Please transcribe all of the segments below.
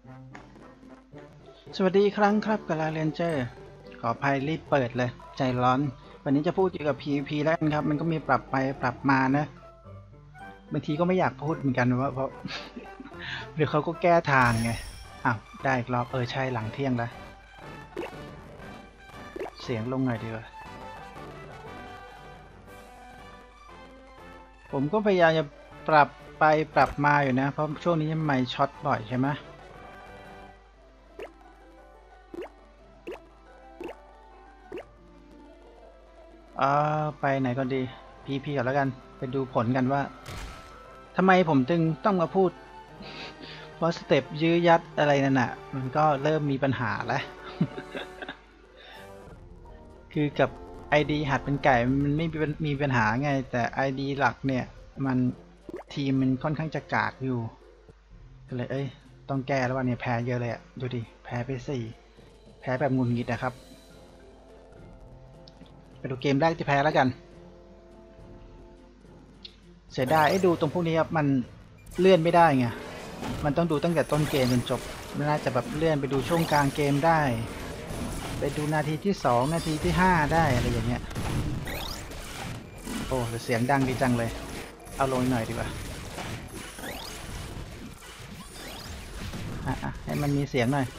สวัสดีครั้งครับกาลาเรนเจอร์ขออภัยรีบเปิดเลยใจร้อนวันนี้จะพูดเกี่ยวกับ PVP แล้วกันครับมันก็มีปรับไปปรับมานะบางทีก็ไม่อยากพูดเหมือนกันว่าเพราะ หรือเขาก็แก้ทางไงอ้าวได้อีกรอบใช่หลังเที่ยงแล้วเสียงลงหน่อยดีกว่าผมก็พยายามจะปรับไปปรับมาอยู่นะเพราะช่วงนี้ไมค์ช็อตบ่อยใช่ไหมไปไหนก่อนดี PVP ก่อนแล้วกันไปดูผลกันว่าทำไมผมจึงต้องมาพูดเพราะสเต็ปยื้อยัดอะไรนั่นน่ะมันก็เริ่มมีปัญหาแล้ว คือกับ ID หัดเป็นไก่มันไม่มีปัญหาไงแต่ ID หลักเนี่ยมันทีมมันค่อนข้างจะกากอยู่ก็เลยต้องแก้แล้ววันนี้แพ้เยอะเลยอะดูดิแพ้ไป4แพ้แบบงุนงิดนะครับไปดูเกมแรกที่แพ้แล้วกันเสียดายดูตรงพวกนี้ครับมันเลื่อนไม่ได้ไงมันต้องดูตั้งแต่ต้นเกมจนจบไม่น่าจะแบบเลื่อนไปดูช่วงกลางเกมได้ไปดูนาทีที่2นาทีที่5ได้อะไรอย่างเงี้ยโอ้เสียงดังดีจังเลยเอาลงหน่อยดีกว่าให้มันมีเสียงหน่อย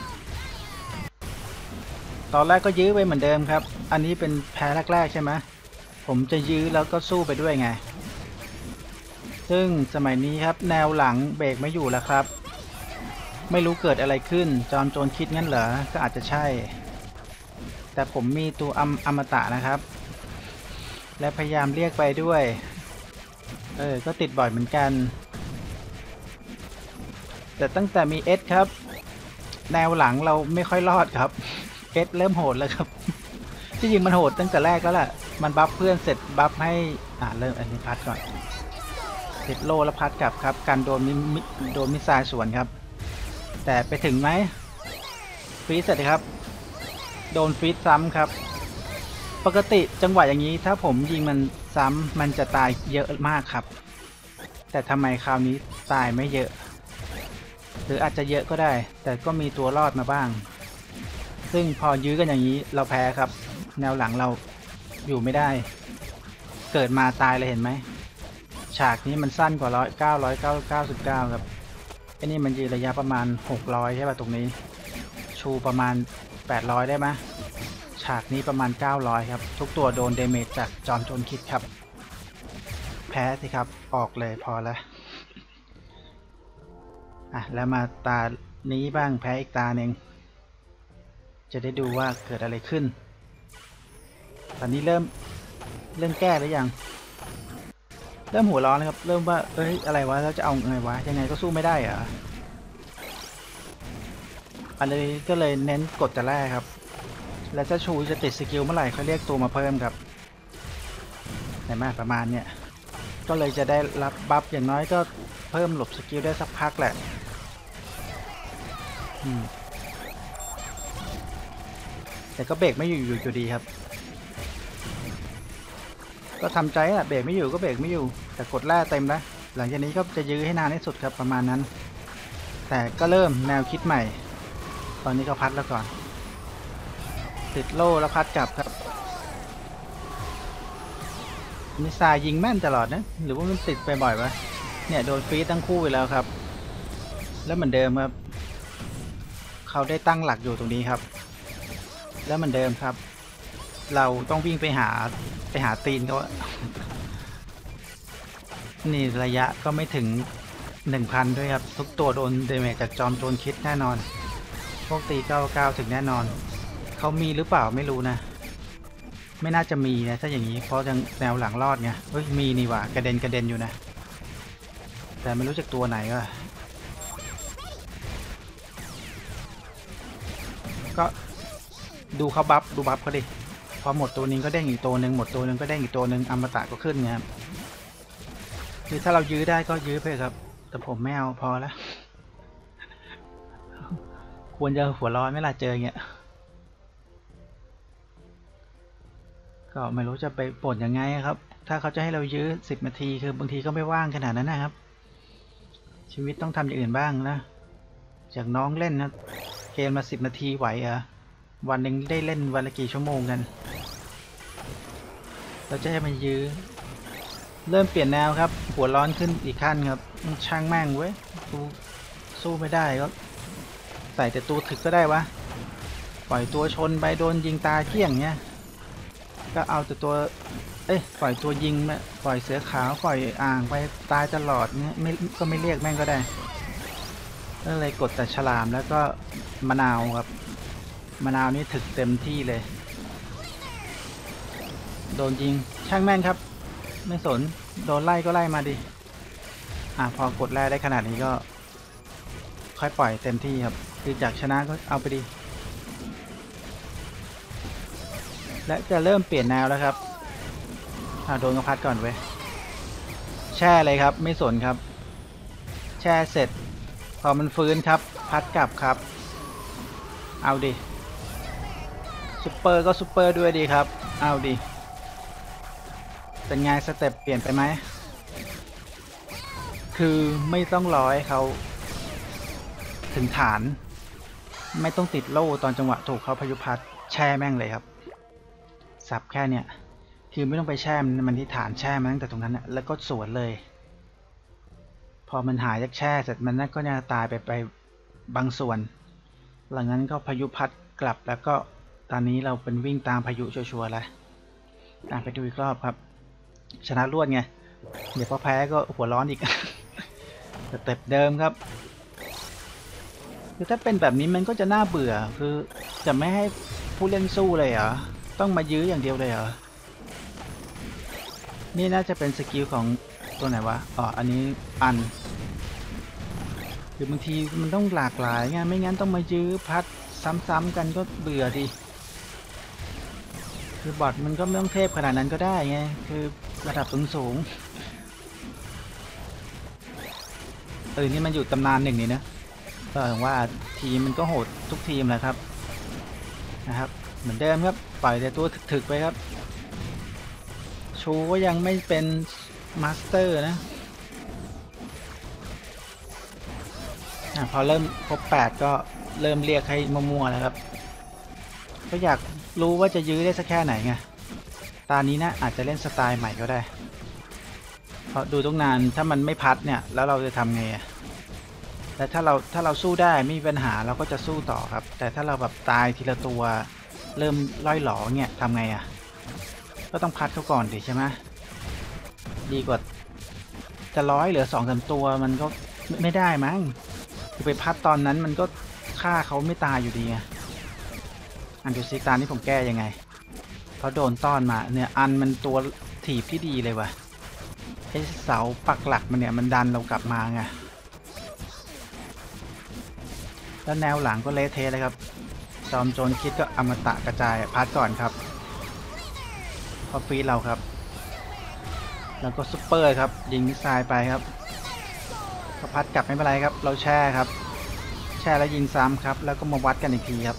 ตอนแรกก็ยื้อไปเหมือนเดิมครับอันนี้เป็นแพ้แรกๆใช่ไหมผมจะยื้อแล้วก็สู้ไปด้วยไงซึ่งสมัยนี้ครับแนวหลังเบรกไม่อยู่แล้วครับไม่รู้เกิดอะไรขึ้นจอมโจรคิดงั้นเหรอก็อาจจะใช่แต่ผมมีตัวอมตะนะครับและพยายามเรียกไปด้วยก็ติดบ่อยเหมือนกันแต่ตั้งแต่มีเอสครับแนวหลังเราไม่ค่อยรอดครับเอสเริ่มโหดแล้วครับที่จริงมันโหดตั้งแต่แรกแล้วแหละมันบัฟเพื่อนเสร็จบัฟให้เริ่มอันนี้พัดก่อนติดโลแล้วพัดกลับครับการโดนมิสไซล์สวนครับแต่ไปถึงไหมฟรีดเสร็จครับโดนฟรีดซ้ำครับปกติจังหวะอย่างนี้ถ้าผมยิงมันซ้ำมันจะตายเยอะมากครับแต่ทำไมคราวนี้ตายไม่เยอะหรืออาจจะเยอะก็ได้แต่ก็มีตัวรอดมาบ้างซึ่งพอยื้อกันอย่างนี้เราแพ้ครับแนวหลังเราอยู่ไม่ได้เกิดมาตายเลยเห็นไหมฉากนี้มันสั้นกว่า999ครับไอ้นี่มันยืนระยะประมาณ600ใช่ป่ะตรงนี้ชูประมาณ800ได้ไหมฉากนี้ประมาณ900ครับทุกตัวโดนเดเมจจากจอมโจรคิดครับแพ้สิครับออกเลยพอแล้วแล้วมาตานี้บ้างแพ้อีกตาหนึ่งจะได้ดูว่าเกิดอะไรขึ้นตอนนี้เริ่มแก้หรือยังเริ่มหัวร้อนแล้วครับเริ่มว่าอะไรวะแล้วจะเอาไงวะยังไงก็สู้ไม่ได้อะอันนี้ก็เลยเน้นกดแต่แรกครับแล้วถ้าชูจะติดสกิลเมื่อไหร่เขาเรียกตัวมาเพิ่มครับเห็นไหมประมาณเนี้ยก็เลยจะได้รับบัฟอย่างน้อยก็เพิ่มหลบสกิลได้สักพักแหละแต่ก็เบรกไม่อยู่ดีครับก็ทำใจเบรกไม่อยู่ก็เบรกไม่อยู่แต่กดแร่เต็มแล้วหลังจากนี้ก็จะยื้อให้นานที่สุดครับประมาณนั้นแต่ก็เริ่มแนวคิดใหม่ตอนนี้ก็พัดแล้วก่อนติดโล่แล้วพัดกลับครับมิสไซล์ยิงแม่นตลอดนะหรือว่ามันติดไปบ่อยวะเนี่ยโดนฟรีทั้งคู่ไปแล้วครับแล้วเหมือนเดิมครับเขาได้ตั้งหลักอยู่ตรงนี้ครับแล้วเหมือนเดิมครับเราต้องวิ่งไปหาตีนเขานี่ระยะก็ไม่ถึง 1,000 ด้วยครับทุกตัวโดนเดเมจจากจอมโจรคิดแน่นอนพวกตี99ถึงแน่นอนเขามีหรือเปล่าไม่รู้นะไม่น่าจะมีนะถ้าอย่างนี้เพราะยังแนวหลังรอดไงมีนี่หว่ากระเด็นอยู่นะแต่ไม่รู้จากตัวไหนก็ดูเขาบัฟเขาดิพอหมดตัวนึงก็เด้งอีกตัวนึงหมดตัวนึงก็เด้งอีกตัวนึงอมตะก็ขึ้นไงครับคือถ้าเรายื้อได้ก็ยื้อไปครับแต่ผมไม่เอาพอแล้วควรจะหัวร้อนไม่ล่ะเจออย่างเงี้ยก็ไม่รู้จะไปบ่นยังไงครับถ้าเขาจะให้เรายื้อ10 นาทีคือบางทีก็ไม่ว่างขนาดนั้นนะครับชีวิตต้องทำอย่างอื่นบ้างนะจากน้องเล่นนะเกมมา10 นาทีไหวเหรอวันหนึ่งได้เล่นวันละกี่ชั่วโมงกันเราจะให้มันยื้อเริ่มเปลี่ยนแนวครับหัวร้อนขึ้นอีกขั้นครับช่างแม่งเว้ยสู้ไม่ได้ก็ใส่แต่ตัวถึกก็ได้วะปล่อยตัวชนไปโดนยิงตาเกี้ยงเนี้ยก็เอาแต่ตัวปล่อยตัวยิงปล่อยเสือขาวปล่อยอ่างไปตายตลอดเนี้ยไม่เรียกแม่งก็ได้ก็เลยกดแต่ฉลามแล้วก็มะนาวครับมะนาวนี่ถึกเต็มที่เลยโดนยิงช่างแม่งครับไม่สนโดนไล่ก็ไล่มาดิพอกดแร่ได้ขนาดนี้ก็ค่อยปล่อยเต็มที่ครับคือจากชนะก็เอาไปดิและจะเริ่มเปลี่ยนแนวแล้วครับโดนกระพัดก่อนเว้ยแช่เลยครับไม่สนครับแช่เสร็จพอมันฟื้นครับพัดกลับครับเอาดิซุปเปอร์ก็ซุปเปอร์ด้วยดีครับเอาดิเป็นไงสเต็ปเปลี่ยนไปไหมคือไม่ต้องรอให้เขาถึงฐานไม่ต้องติดโล่ตอนจังหวะถูกเขาพายุพัดแช่แม่งเลยครับสับแค่เนี้ยคือไม่ต้องไปแช่มันที่ฐานแช่มันตั้งแต่ตรงนั้นนะแล้วก็สวนเลยพอมันหายจากแช่เสร็จมันนั่นก็จะตายไปบางส่วนหลังนั้นก็พายุพัดกลับแล้วก็ตอนนี้เราเป็นวิ่งตามพายุชัวร์ๆแล้วไปดูอีกรอบครับชนะรวดไงเดี๋ยวพอแพ้ก็หัวร้อนอีก สเต็ปเดิมครับคือถ้าเป็นแบบนี้มันก็จะน่าเบื่อคือจะไม่ให้ผู้เล่นสู้เลยเหรอต้องมายื้ออย่างเดียวเลยเหรอนี่น่าจะเป็นสกิลของตัวไหนวะอันนี้คือบางทีมันต้องหลากหลายไงไม่งั้นต้องมายื้อพัดซ้ำๆกันก็เบื่อดิคือบอทมันก็ไม่ต้องเทพขนาดนั้นก็ได้ไงคือระดับสูงนี่มันอยู่ตำนานหนึ่งนี่นะก็ถึงว่าทีมมันก็โหดทุกทีมแหละครับนะครับเหมือนเดิมครับปล่อยแต่ตัวถึกๆไปครับชูก็ยังไม่เป็นมาสเตอร์นะพอเริ่มครบ8ก็เริ่มเรียกให้มั่วๆแล้วครับก็อยากรู้ว่าจะยื้อได้สักแค่ไหนไงตานี้นะอาจจะเล่นสไตล์ใหม่ก็ได้เพราะดูตั้งนานถ้ามันไม่พัดเนี่ยแล้วเราจะทำไงแต่ถ้าเราสู้ได้ไม่มีปัญหาเราก็จะสู้ต่อครับแต่ถ้าเราแบบตายทีละตัวเริ่มล่อยหลอเนี่ยทำไงก็ต้องพัดเขาก่อนดิใช่ไหมดีกว่าจะเหลือ2-3ตัวมันก็ไม่ได้มั้งคือไปพัดตอนนั้นมันก็ฆ่าเขาไม่ตายอยู่ดีไงดูซิตานี่ผมแก้ยังไงเพราะโดนต้อนมาเนี่ยมันตัวถีบที่ดีเลยว่ะไอ้เสาปักหลักมันเนี่ยมันดันเรากลับมาไงแล้วแนวหลังก็เละเทะเลยครับจอมโจรคิดก็อมตะกระจายพัดก่อนครับพอฟีดเราครับแล้วก็ซุปเปอร์ครับยิงมิสไซล์ไปครับพอพัดกลับไม่เป็นไรครับเราแช่ครับแช่แล้วยิงซ้ำครับแล้วก็มาวัดกันอีกทีครับ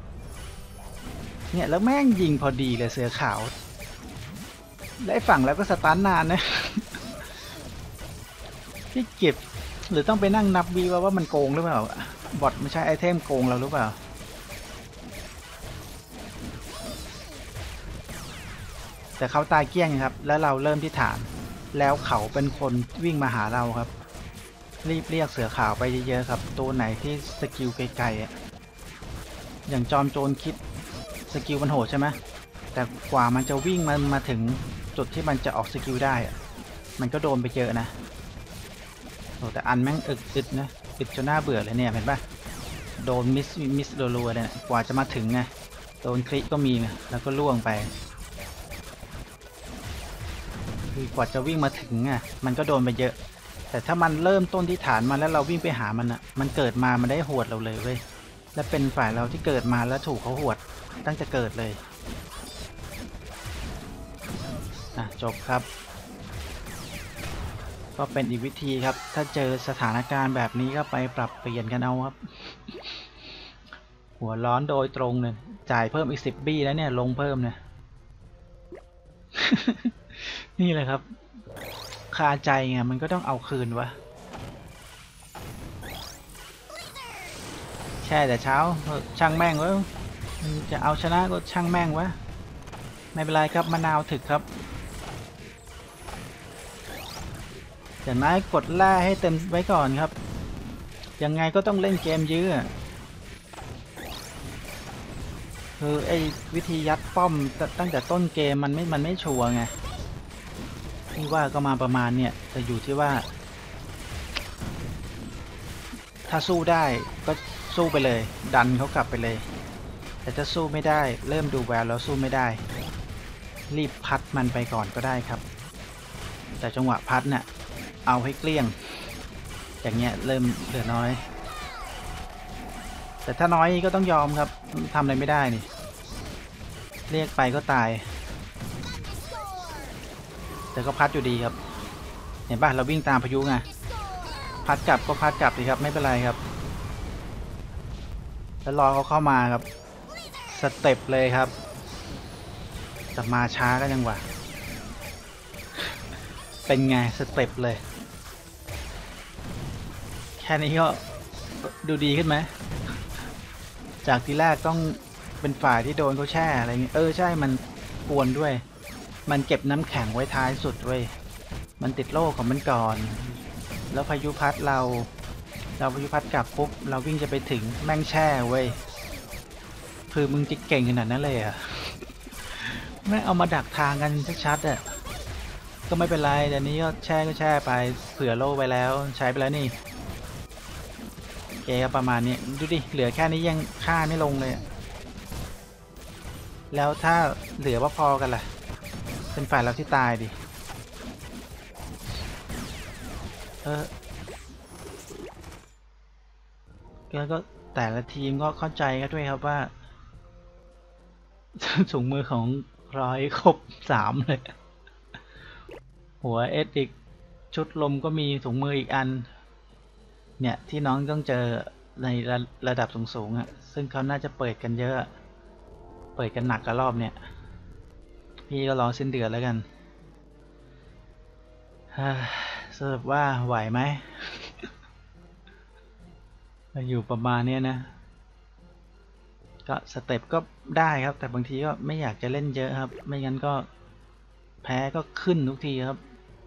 เนี่ยแล้วแม่งยิงพอดีเลยเสือขาวได้ฝั่งแล้วก็สตาร์ทนานนะ ที่เก็บหรือต้องไปนั่งนับวีว่ามันโกงหรือเปล่าบอทไม่ใช่ไอเทมโกงเราหรือเปล่าแต่เขาตายเกี้ยงครับแล้วเราเริ่มที่ฐานแล้วเขาเป็นคนวิ่งมาหาเราครับรีบเรียกเสือขาวไปเยอะๆครับตัวไหนที่สกิลไกลๆอย่างจอมโจรคิดสกิลมันโหดใช่ไหมแต่กว่ามันจะวิ่งมาถึงจุดที่มันจะออกสกิลได้มันก็โดนไปเยอะนะแต่แม่งอึดนะอึดจนน่าเบื่อเลยเนี่ยเห็นปะโดนมิสรัวๆเนี่ยกว่าจะมาถึงไงโดนคลิกก็มีไงแล้วก็ล่วงไปคือกว่าจะวิ่งมาถึงมันก็โดนไปเยอะแต่ถ้ามันเริ่มต้นที่ฐานมาแล้วเราวิ่งไปหามันเกิดมามันได้หวดเราเลยเว้ยและเป็นฝ่ายเราที่เกิดมาแล้วถูกเขาหวดตั้งแต่เกิดเลยจบครับก็เป็นอีกวิธีครับถ้าเจอสถานการณ์แบบนี้ก็ไปปรับเปลี่ยนกันเอาครับหัวร้อนโดยตรงเลยจ่ายเพิ่มอีก10 บี้แล้วเนี่ยลงเพิ่มเนี่ย นี่เลยครับคาใจไงมันก็ต้องเอาคืนวะแช่แต่เช้าช่างแม่งวะจะเอาชนะก็ช่างแม่งวะไม่เป็นไรครับมะนาวถึกครับอย่างน้อยกดแร่ให้เต็มไว้ก่อนครับยังไงก็ต้องเล่นเกมยื้อคือไอ้วิธียัดป้อมตั้งแต่ต้นเกมมันไม่ชัวร์ไงที่ว่าก็มาประมาณเนี่ยแต่อยู่ที่ว่าถ้าสู้ได้ก็สู้ไปเลยดันเขากลับไปเลยแต่ถ้าสู้ไม่ได้เริ่มดูแววแล้วสู้ไม่ได้รีบพัดมันไปก่อนก็ได้ครับแต่จังหวะพัดเนี่ยเอาให้เกลี้ยงอย่างเงี้ยเริ่มเหลือน้อยแต่ถ้าน้อยก็ต้องยอมครับทำอะไรไม่ได้นี่เรียกไปก็ตายแต่ก็พัดอยู่ดีครับเห็นป่ะเราวิ่งตามพายุไงพัดกลับก็พัดกลับดีครับไม่เป็นไรครับแล้วรอเขาเข้ามาครับสเต็ปเลยครับแต่มาช้าก็ยังหวะเป็นไงสเต็ปเลยแค่นี้ก็ดูดีขึ้นไหมจากทีแรกต้องเป็นฝ่ายที่โดนเขาแช่อะไรเงี้ยใช่มันกวนด้วยมันเก็บน้ำแข็งไว้ท้ายสุดเว้ยมันติดโล่ของมันก่อนแล้วพายุพัดเราพายุพัดกลับปุ๊บเราวิ่งจะไปถึงแม่งแช่เว้ยคือมึงจิกเก่งขนาดนั้นเลยอ่ะแม่งเอามาดักทางกันชัดๆอ่ะก็ไม่เป็นไรเดี๋ยวนี้ก็แช่ไปเผื่อโล่ไปแล้วใช้ไปแล้วนี่เกก็ประมาณนี้ดูดิเหลือแค่นี้ยังฆ่าไม่ลงเลยแล้วถ้าเหลือว่าพอกันล่ะเป็นฝ่ายเราที่ตายดิก็แต่ละทีมก็เข้าใจกันด้วยครับว่า ถุงมือของร้อยครบ3เลยหัวเอสอีกชุดลมก็มีถุงมืออีกอันเนี่ยที่น้องต้องเจอในระดับสูงๆอ่ะซึ่งเขาน่าจะเปิดกันเยอะเปิดกันหนักกับรอบเนี่ยพี่ก็รอสิ้นเดือนแล้วกันสรุปว่าไหวไหม อยู่ประมาณนี้นะก็สเต็ปก็ได้ครับแต่บางทีก็ไม่อยากจะเล่นเยอะครับไม่งั้นก็แพ้ก็ขึ้นทุกทีครับ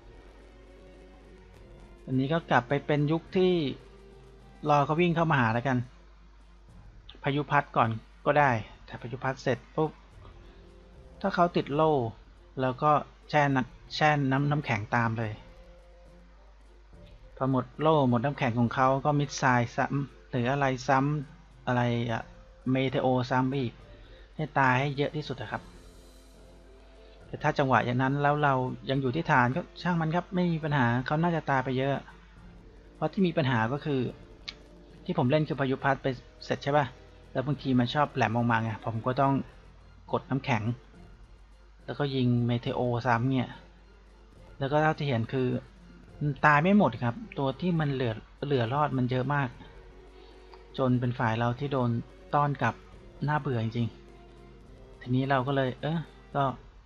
อันนี้ก็กลับไปเป็นยุคที่รอเขาวิ่งเข้ามาหาแล้วกันพายุพัดก่อนก็ได้ถ้าพายุพัดเสร็จปุ๊บถ้าเขาติดโล่แล้วก็แช่น้ำแข็งตามเลยพอหมดโล่หมดน้ำแข็งของเขาก็มิดไซด์ซ้ำหรืออะไรซ้ำอะไรอะเมเทโอซ้ำอีกให้ตายให้เยอะที่สุดนะครับแต่ถ้าจังหวะอย่างนั้นแล้วเรายังอยู่ที่ฐานก็ช่างมันครับไม่มีปัญหาเขาน่าจะตายไปเยอะเพราะที่มีปัญหาก็คือที่ผมเล่นคือพายุพัดไปเสร็จใช่ป่ะแล้วบางทีมันชอบแหลมออกมาไงผมก็ต้องกดน้ำแข็งแล้วก็ยิงเมเทโอซ้ำเนี่ยแล้วก็เท่าที่เห็นคือตายไม่หมดครับตัวที่มันเหลือรอดมันเยอะมากจนเป็นฝ่ายเราที่โดนต้อนกลับน่าเบื่อจริงๆทีนี้เราก็เลยก็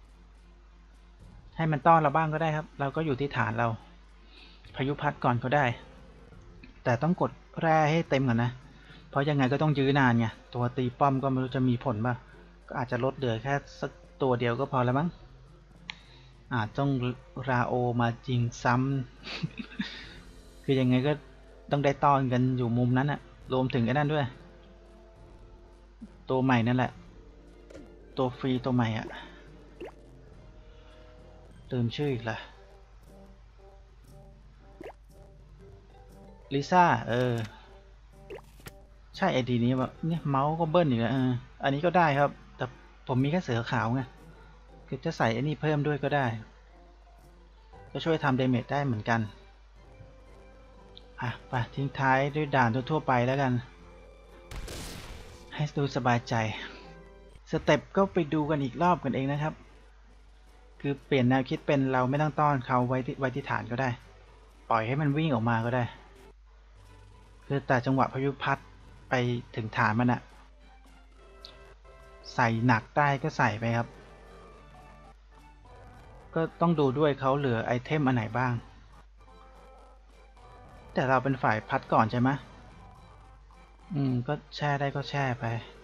ให้มันต้อนเราบ้างก็ได้ครับเราก็อยู่ที่ฐานเราพายุพัดก่อนก็ได้แต่ต้องกดแร่ให้เต็มก่อนนะเพราะยังไงก็ต้องยื้อนานไงตัวตีป้อมก็ไม่รู้จะมีผลป่ะก็อาจจะลดเหลือแค่สักตัวเดียวก็พอแล้วมั้งอาจต้องราโอมาจริงซ้ำ คือยังไงก็ต้องได้ต้อนกันอยู่มุมนั้นอะรวมถึงไอ้นั่นด้วยตัวใหม่นั่นแหละตัวฟรีตัวใหม่อะลืมชื่ออีกละลิซ่าใช่ไอดีนี้แบบเนี่ยเมาส์ก็เบิ้ลอีกแล้วอันนี้ก็ได้ครับแต่ผมมีแค่เสือขาวไงคือจะใส่ไอ้นี่เพิ่มด้วยก็ได้ก็ช่วยทำเดเมจได้เหมือนกันไปทิ้งท้ายด้วยด่านทั่วไปแล้วกันให้ดูสบายใจสเต็ปก็ไปดูกันอีกรอบกันเองนะครับคือเปลี่ยนแนวคิดเป็นเราไม่ต้องต้อนเขาไว้ที่ฐานก็ได้ปล่อยให้มันวิ่งออกมาก็ได้คือแต่จังหวะพายุพัดไปถึงฐานมันอะใส่หนักได้ก็ใส่ไปครับก็ต้องดูด้วยเขาเหลือไอเทมอันไหนบ้างแต่เราเป็นฝ่ายพัดก่อนใช่ไหมก็แช่ได้ก็แช่ไป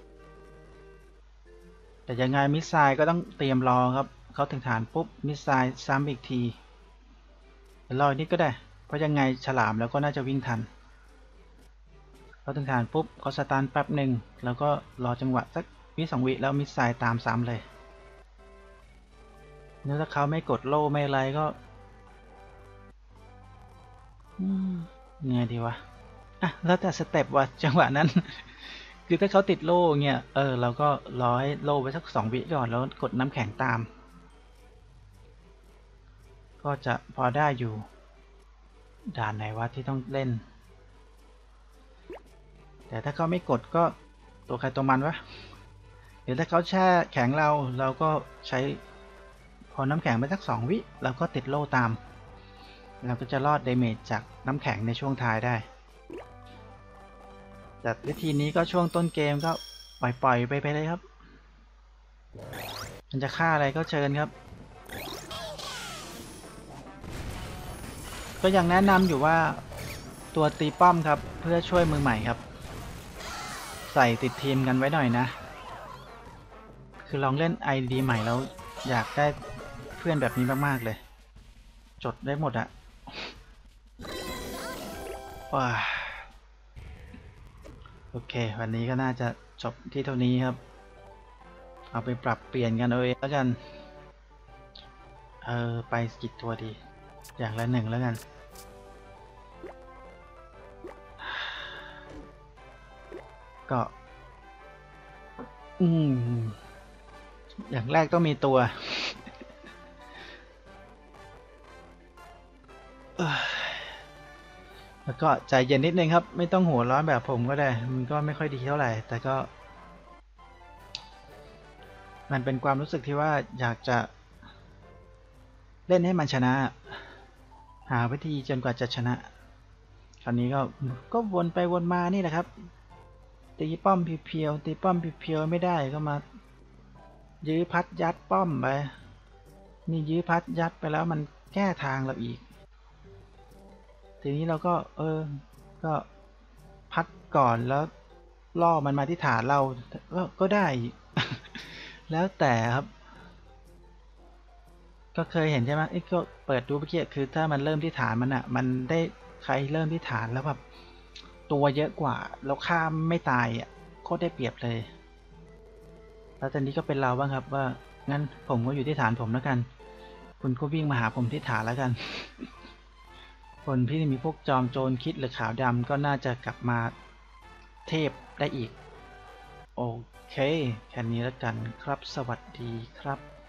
แต่ยังไงมิสไซล์ก็ต้องเตรียมรอครับเขาถึงฐานปุ๊บมิสไซล์ซ้ำอีกทีเดี๋ยวรออีกนิดก็ได้เพราะยังไงฉลามแล้วก็น่าจะวิ่งทันเขาถึงฐานปุ๊บเขาสตาร์ทแป๊บหนึ่งแล้วก็รอจังหวะสักวิสองวิแล้วมิสไซล์ตามซ้ำเลยแล้วถ้าเขาไม่กดโล่ไม่อะไรก็ไงดีวะอ่ะแล้วแต่สเต็ปว่าจังหวะนั้น คือถ้าเขาติดโล่เงี้ยเราก็รอให้โล่ไปสัก2 วิก่อนแล้วกดน้ำแข็งตามก็จะพอได้อยู่ด่านไหนวะที่ต้องเล่นแต่ถ้าเขาไม่กดก็ตัวใครตัวมันวะหรือถ้าเขาแช่แข็งเราก็ใช้พอน้ำแข็งไปสัก2 วิเราก็ติดโล่ตามเราก็จะรอดเดเมจจากน้ำแข็งในช่วงท้ายได้แต่วิธีนี้ก็ช่วงต้นเกมก็ปล่อยไปเลยครับมันจะฆ่าอะไรก็เชิญครับก็ยังแนะนำอยู่ว่าตัวตีป้อมครับเพื่อช่วยมือใหม่ครับใส่ติดทีมกันไว้หน่อยนะคือลองเล่น ID ใหม่แล้วอยากได้เพื่อนแบบนี้มากๆเลยจดได้หมดอะว้าโอเควันนี้ก็น่าจะจบที่เท่านี้ครับเอาไปปรับเปลี่ยนกันเอาเองแล้วกันไปกี่ตัวดีอย่างละ1แล้วกันก็อย่างแรกต้องมีตัวแล้วก็ใจเย็นนิดนึงครับไม่ต้องหัวร้อนแบบผมก็ได้มันก็ไม่ค่อยดีเท่าไหร่แต่ก็มันเป็นความรู้สึกที่ว่าอยากจะเล่นให้มันชนะหาวิธีจนกว่าจะชนะคราวนี้ก็วนไปวนมานี่แหละครับตีป้อมเพียวๆตีป้อมเพียวๆไม่ได้ก็มายื้อพัดยัดป้อมไปนี่ยื้อพัดยัดไปแล้วมันแก้ทางเราอีกทีนี้เราก็ก็พัดก่อนแล้วล่อมันมาที่ฐานเราก็ได้ แล้วแต่ครับก็เคยเห็นใช่ไหมก็เปิดดูเมื่อกี้คือถ้ามันเริ่มที่ฐานมันอ่ะมันได้ใครเริ่มที่ฐานแล้วแบบตัวเยอะกว่าแล้วฆ่าไม่ตายอ่ะโคตรได้เปรียบเลยแล้วตอนนี้ก็เป็นเราบ้างครับว่างั้นผมก็อยู่ที่ฐานผมแล้วกันคุณก็วิ่งมาหาผมที่ฐานแล้วกันคนที่มีพวกจอมโจรคิดหรือขาวดำก็น่าจะกลับมาเทพได้อีกโอเคแค่นี้แล้วกันครับสวัสดีครับ